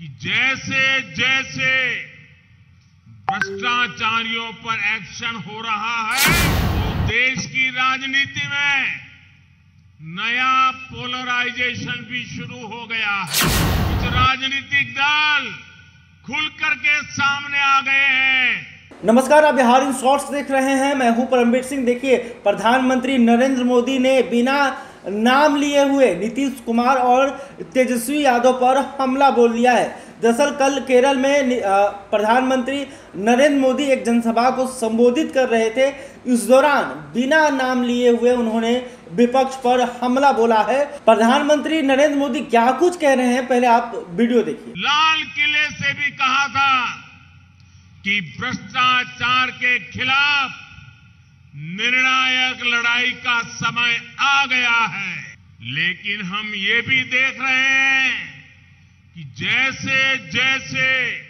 कि जैसे जैसे भ्रष्टाचारियों पर एक्शन हो रहा है तो देश की राजनीति में नया पोलराइजेशन भी शुरू हो गया है। कुछ राजनीतिक दल खुल करके सामने आ गए हैं। नमस्कार, आप बिहार इन शॉर्ट्स देख रहे हैं। मैं हूं परमवीर सिंह। देखिए, प्रधानमंत्री नरेंद्र मोदी ने बिना नाम लिए हुए नीतीश कुमार और तेजस्वी यादव पर हमला बोल दिया है। दरअसल कल केरल में प्रधानमंत्री नरेंद्र मोदी एक जनसभा को संबोधित कर रहे थे। इस दौरान बिना नाम लिए हुए उन्होंने विपक्ष पर हमला बोला है। प्रधानमंत्री नरेंद्र मोदी क्या कुछ कह रहे हैं, पहले आप वीडियो देखिए। लाल किले से भी कहा था कि भ्रष्टाचार के खिलाफ निर्णायक लड़ाई का समय आ गया है, लेकिन हम ये भी देख रहे हैं कि जैसे जैसे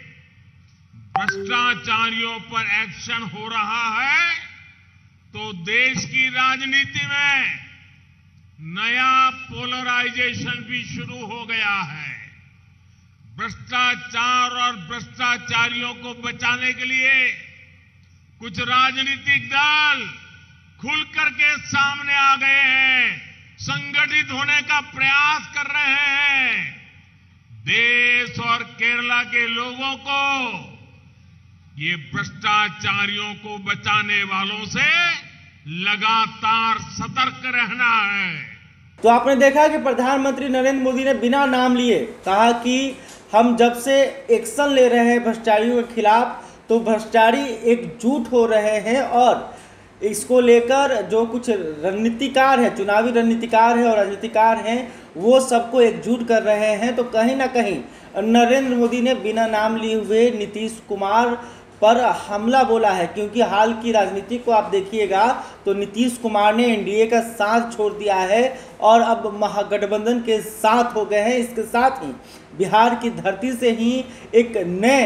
भ्रष्टाचारियों पर एक्शन हो रहा है तो देश की राजनीति में नया पोलराइजेशन भी शुरू हो गया है। भ्रष्टाचार और भ्रष्टाचारियों को बचाने के लिए कुछ राजनीतिक दल खुल करके सामने आ गए हैं, संगठित होने का प्रयास कर रहे हैं। देश और केरला के लोगों को ये भ्रष्टाचारियों को बचाने वालों से लगातार सतर्क रहना है। तो आपने देखा कि प्रधानमंत्री नरेंद्र मोदी ने बिना नाम लिए कहा कि हम जब से एक्शन ले रहे हैं भ्रष्टाचारियों के खिलाफ तो भ्रष्टाचारी एकजुट हो रहे हैं और इसको लेकर जो कुछ रणनीतिकार हैं, चुनावी रणनीतिकार हैं और राजनीतिकार हैं, वो सबको एकजुट कर रहे हैं। तो कहीं ना कहीं नरेंद्र मोदी ने बिना नाम लिए हुए नीतीश कुमार पर हमला बोला है, क्योंकि हाल की राजनीति को आप देखिएगा तो नीतीश कुमार ने एनडीए का साथ छोड़ दिया है और अब महागठबंधन के साथ हो गए हैं। इसके साथ ही बिहार की धरती से ही एक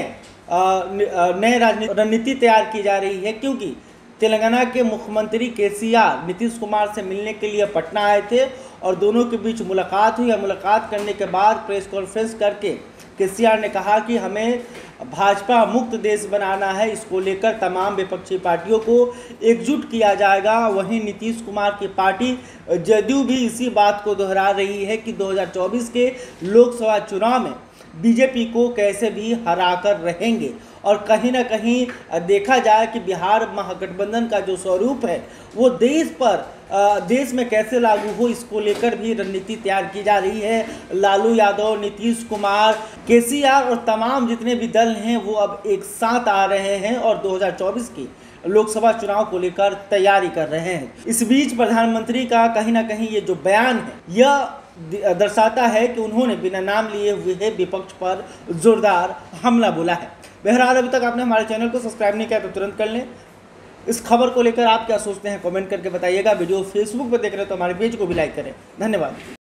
नए रणनीति तैयार की जा रही है, क्योंकि तेलंगाना के मुख्यमंत्री केसीआर नीतीश कुमार से मिलने के लिए पटना आए थे और दोनों के बीच मुलाकात हुई। मुलाकात करने के बाद प्रेस कॉन्फ्रेंस करके केसीआर ने कहा कि हमें भाजपा मुक्त देश बनाना है, इसको लेकर तमाम विपक्षी पार्टियों को एकजुट किया जाएगा। वहीं नीतीश कुमार की पार्टी जदयू भी इसी बात को दोहरा रही है कि 2024 के लोकसभा चुनाव में बीजेपी को कैसे भी हराकर रहेंगे। और कहीं ना कहीं देखा जाए कि बिहार महागठबंधन का जो स्वरूप है वो देश में कैसे लागू हो, इसको लेकर भी रणनीति तैयार की जा रही है। लालू यादव, नीतीश कुमार, केसीआर और तमाम जितने भी दल हैं वो अब एक साथ आ रहे हैं और 2024 की लोकसभा चुनाव को लेकर तैयारी कर रहे हैं। इस बीच प्रधानमंत्री का कहीं ना कहीं ये जो बयान है यह दर्शाता है कि उन्होंने बिना नाम लिए हुए विपक्ष पर जोरदार हमला बोला है। बहरहाल अभी तक आपने हमारे चैनल को सब्सक्राइब नहीं किया तो तुरंत कर लें। इस खबर को लेकर आप क्या सोचते हैं कमेंट करके बताइएगा। वीडियो फेसबुक पर देख रहे हैं तो हमारे पेज को भी लाइक करें। धन्यवाद।